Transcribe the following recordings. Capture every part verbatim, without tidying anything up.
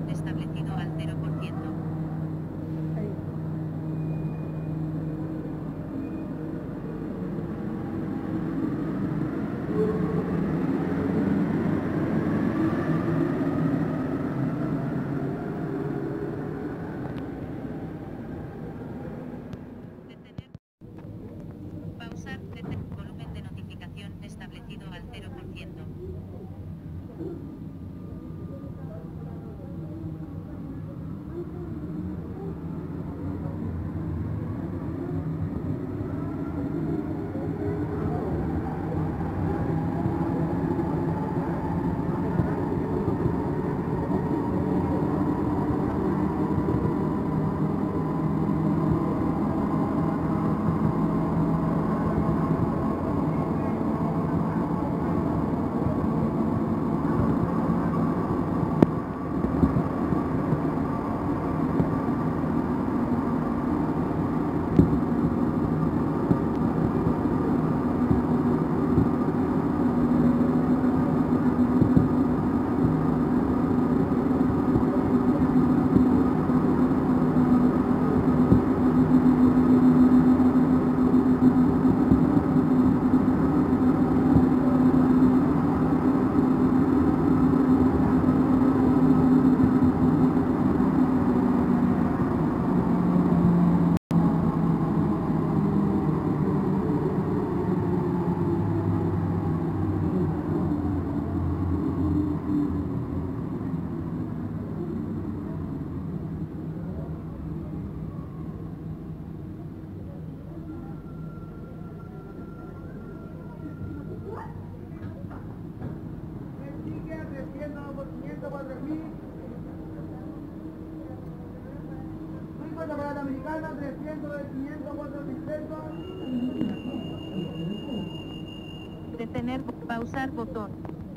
establecido al cero por ciento. Detener. Pausar. Detener. Volumen de notificación establecido al cero por ciento. Americana, trescientos de quinientos, cuatrocientos. Detener. Pausar botón.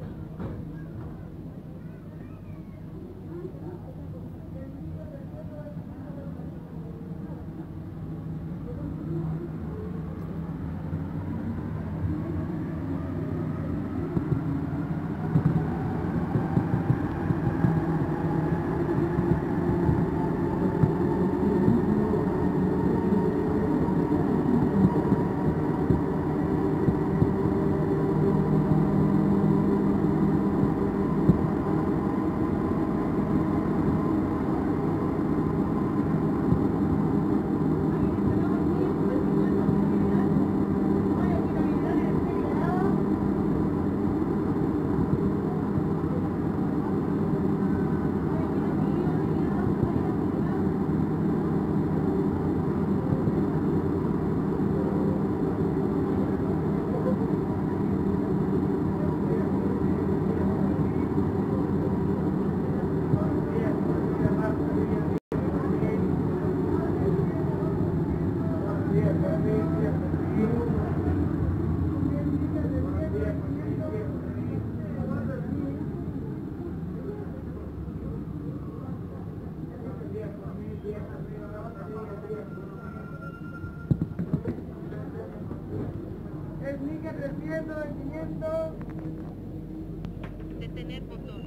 Es Nica trescientos de quinientos. Detener botón.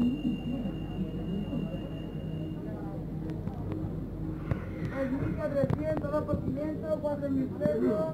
Es Nica trescientos, dos por quinientos, cuatro mil pesos.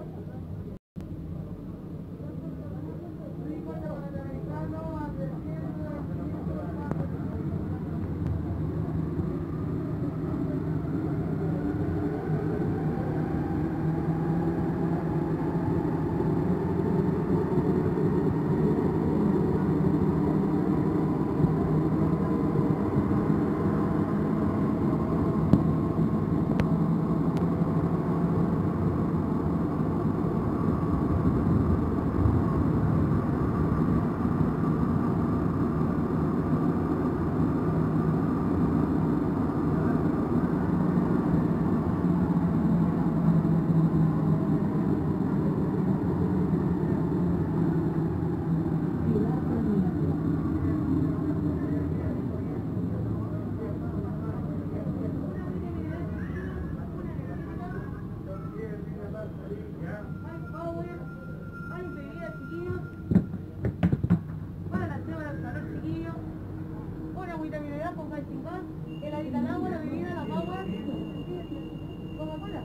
El Aricanagua, la bebida, la guagua, Coca-Cola.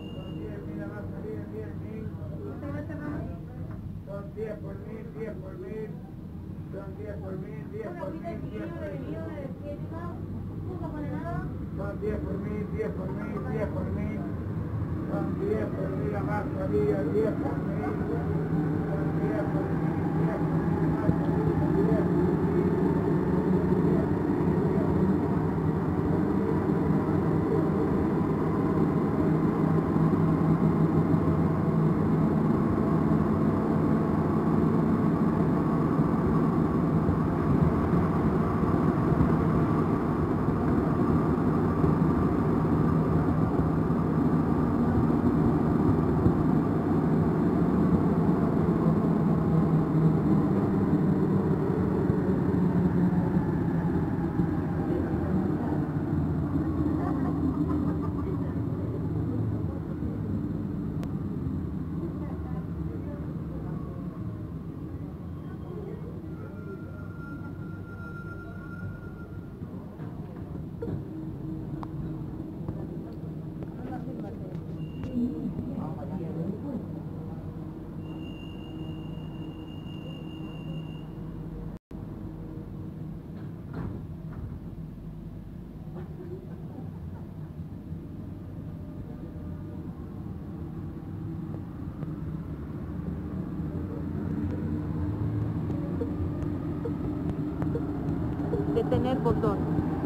Son diez por mil, diez por mil. Son diez por mil, diez por mil, diez por mil. Son diez por mil, diez por mil, diez por mil. Son diez por mil la mascarilla, diez por mil. Son diez por mil, diez por mil la mascarilla, diez por mil. Detener botón.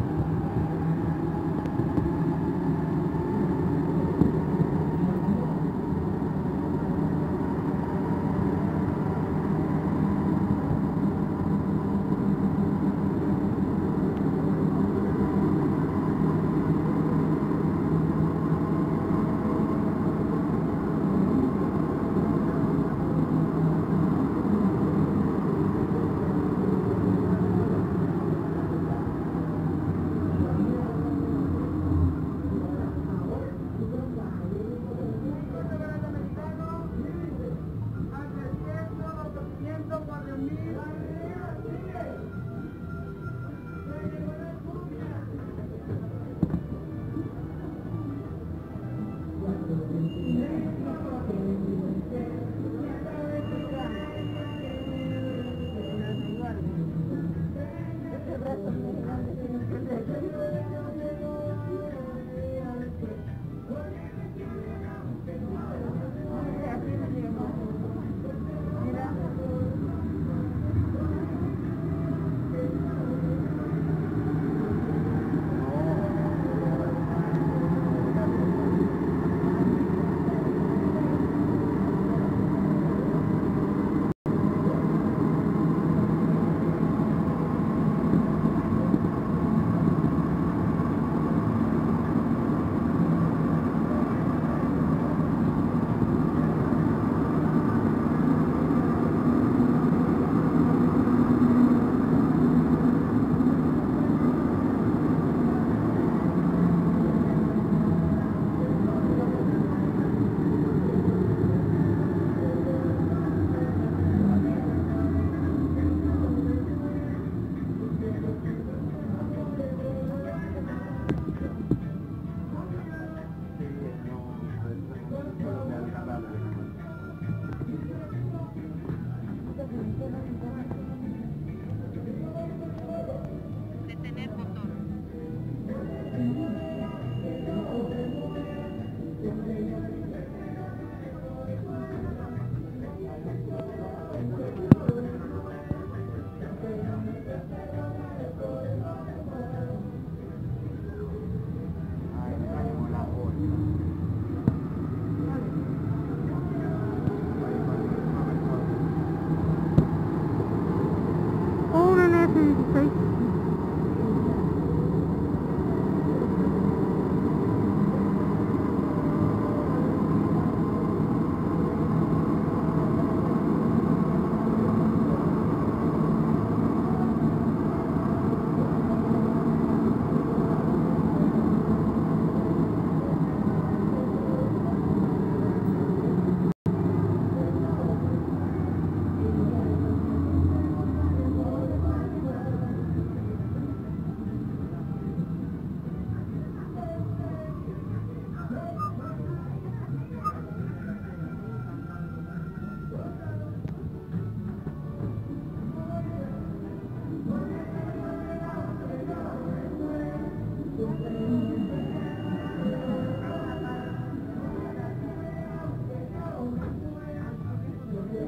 Detener botón.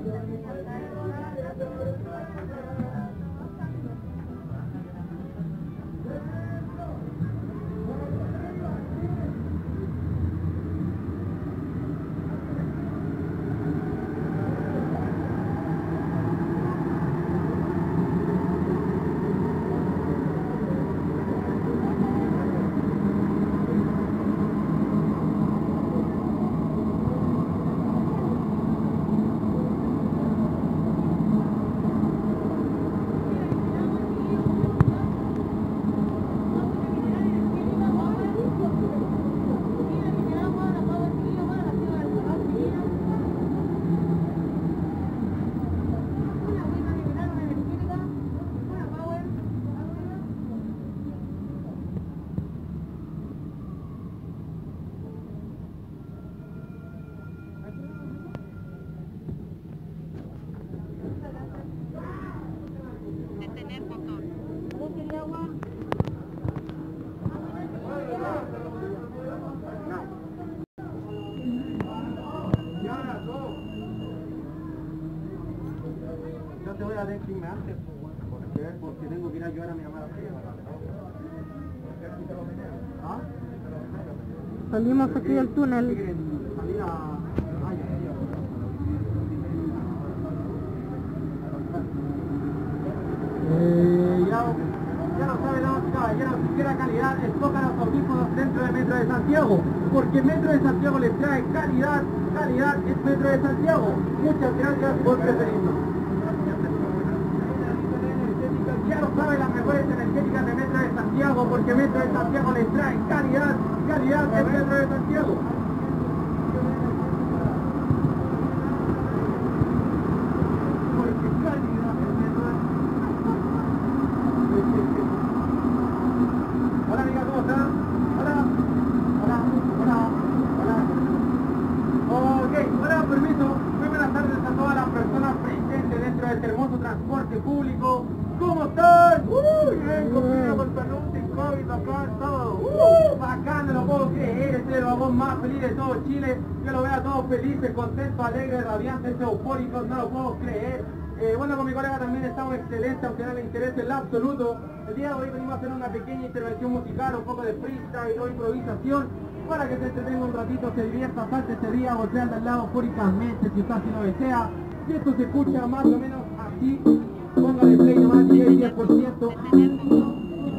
Detener motor. Yo te voy a decirme antes, porque, porque tengo que ir a ayudar a mi mamá. ¿Ah? Salimos aquí del túnel. Salir a... Eh, ya, ya no sabe, damas y caballeros, si quiera calidad, escoja los audífonos dentro del Metro de Santiago, porque Metro de Santiago les trae calidad, calidad es Metro de Santiago. Muchas gracias por preferirnos. Ya lo saben, las mejores energéticas de Metro de Santiago, porque Metro de Santiago les trae calidad, calidad es Metro de Santiago. Hola amiga, ¿cómo están? Hola, hola, hola, hola. Ok, hola, permiso. Muy buenas tardes a todas las personas presentes dentro de este hermoso transporte público. ¿Cómo están? Uy, bien, conmigo con salud, sin COVID, acá, todo. Uh, bacán, no lo puedo creer, este es el vagón más feliz de todo Chile. Yo lo veo a todos felices, contentos, alegres, radiantes, eufóricos, no lo puedo creer. Eh, bueno, con mi colega también estamos excelentes, aunque no le interese en lo absoluto. El día de hoy venimos a hacer una pequeña intervención musical, un poco de freestyle o improvisación, para que se entretenga un ratito, se divierta, salte ese día, golpeando al lado eufóricamente, si usted así lo desea. Y esto se escucha más o menos así. Póngale play nomás, diez por ciento. Detener motor.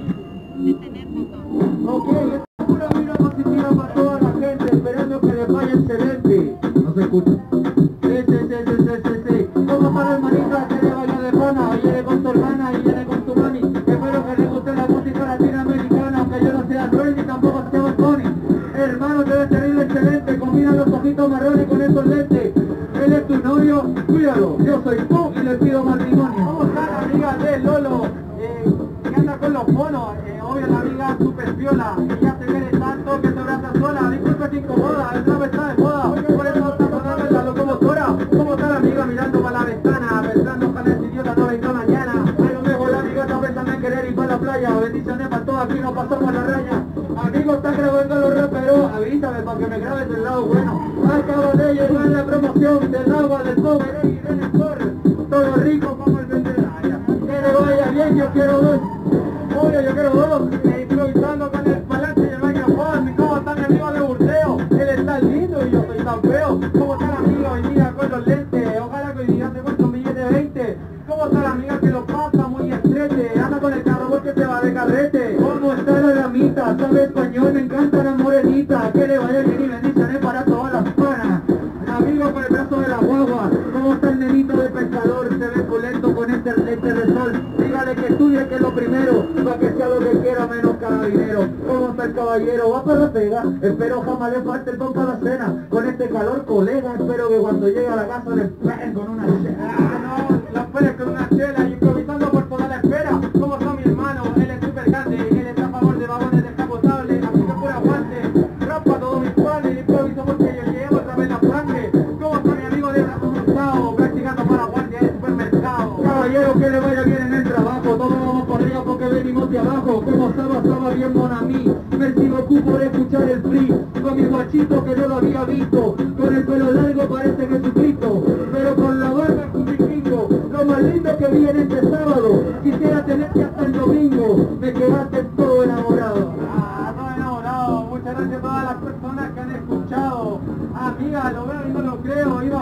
Detener motor. Ok, esta es una vibra positiva para toda la gente, esperando que les vaya excelente. No se escucha. Sí, sí, sí, sí, sí, sí, sí. ¿Cómo para hermanito que le vaya de pana? Viene con tu hermana y viene con tu mami. Espero que les guste la música latinoamericana, aunque yo no sea Roy ni tampoco sea Bad. Hermano, te ves terrible excelente, combina los ojitos marrones con estos lentes. Él es tu novio, cuídalo, yo soy tú y le pido matrimonio. ¿Cómo está la amiga de Lolo? Eh, que anda con los monos, eh, obvio la amiga super viola, ella se quiere tanto que se abraza sola, disculpe que incomoda, el rap está de moda, por eso está sonando en la locomotora. ¿Cómo está la amiga mirando para la ventana, pensando ojalá ese idiota no venga mañana? A lo mejor la amiga está pensando en querer ir para la playa, bendiciones para todos, aquí no pasamos la raya. Amigo, está grabando los raperos, avísame para que me grabes del lado bueno. Acabo de llegar la promoción del agua del pobre y del sport. Todo rico como el vendedor. Que le vaya bien, yo quiero dos. Obvio, yo quiero dos. E improvisando con el parlante y el micrófono. ¿Cómo está mi amigo de Burteo? Él está lindo y yo soy tan feo. ¿Cómo está la amiga hoy día con los lentes? Ojalá que hoy día se cueste un billete de veinte. ¿Cómo está la amiga que lo pasa muy estrete? Anda con el carro porque se va de carrete. ¿Cómo está la damita? Sabe español, me encanta la morenita. Que le vaya bien y bendiciones para todas las panas. Amigo con el brazo de la guagua. ¿Cómo está el nenito de pescador? Se ve pulento con este lente de sol. Dígale que estudie que es lo primero, para que sea lo que quiera menos carabinero. ¿Cómo está el caballero? Va para la pega. Espero jamás le falte el pan para la cena. Con este calor, colega, espero que cuando llegue a la casa le esperen con una chela. No, la esperen con una chela y improvisando por toda la espera. ¿Cómo está mi hermano? Él es súper grande, él está a favor de vagones descapotables, así que pura aguante. Rapa todos mis planes, improviso porque yo llevo otra vez la sangre. ¿Cómo está mi amigo de brazo cruzado? Practicando para guardia del supermercado. Caballero, que le vaya bien en el trabajo, todos vamos por arriba porque venimos de abajo. Como estaba, estaba bien Monami. Merci beaucoup por escuchar el free. Con mi guachito que no lo había visto, con el pelo largo parece Jesucristo, pero con la barba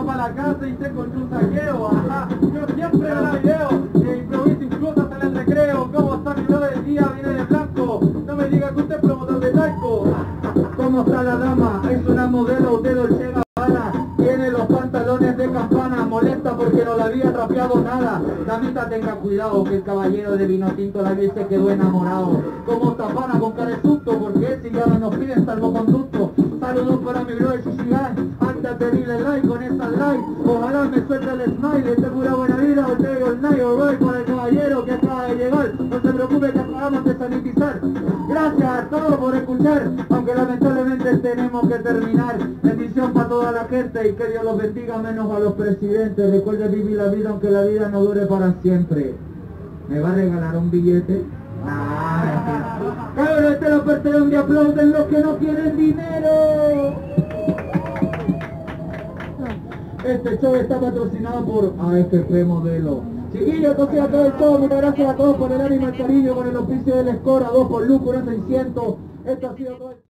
para la casa y se encontró un saqueo. Ajá, yo siempre grabo videos, e improviso incluso hasta en el recreo. ¿Cómo está mi brother del día? Viene de blanco. No me diga que usted es promotor de talco. ¿Cómo está la dama? Es una modelo de Dolce Gabbana. Tiene los pantalones de campana, molesta porque no le había rapeado nada. Damita, tenga cuidado que el caballero de vino tinto la vez se quedó enamorado. Como tapana con cara de susto, porque si ya no nos piden salvoconducto. Saludos para mi brother Shishigan, anda terrible like con esta like. Ojalá me suelte el smile, este pura buena vida, o te digo el night, alright, para el caballero que acaba de llegar. No se preocupe que acabamos de sanitizar. Gracias a todos por escuchar, aunque lamentablemente tenemos que terminar. Bendición para toda la gente y que Dios los bendiga, menos a los presidentes. Recuerde vivir la vida aunque la vida no dure para siempre. ¿Me va a regalar un billete? Ah, cabrón, este lo parte donde aplauden los que no quieren dinero. Este show está patrocinado por A F P Modelo. Chiquillos, esto ha sido todo el show. Muchas gracias a todos por el ánimo y el cariño con el oficio del Score, a dos por Luz, por seiscientos. Esto ha sido todo el...